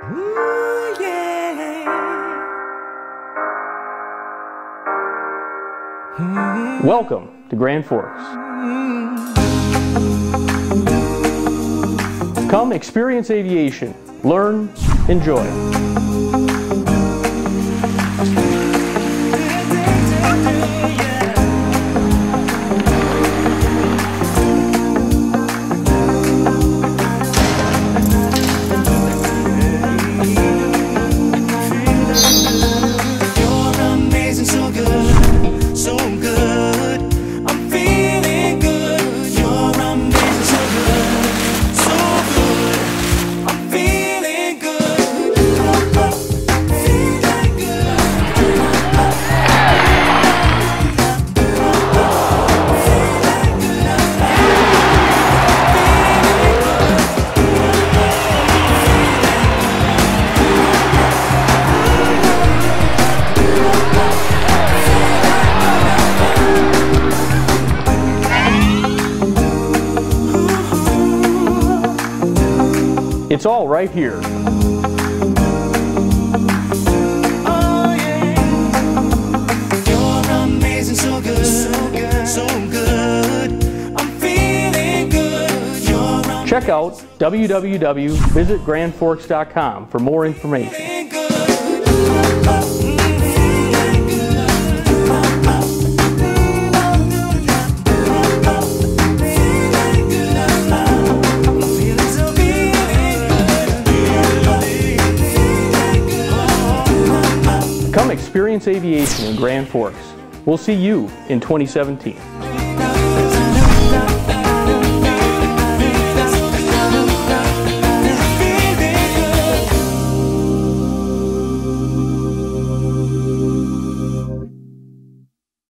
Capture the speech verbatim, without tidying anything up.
Ooh, yeah. Mm-hmm. Welcome to Grand Forks. Come experience aviation, learn, enjoy. It's all right here. Oh yeah, you're amazing, so good, so good, so good. I'm feeling good. You're Check out w w w dot visit grand forks dot com for more information. Come experience aviation in Grand Forks. We'll see you in twenty seventeen.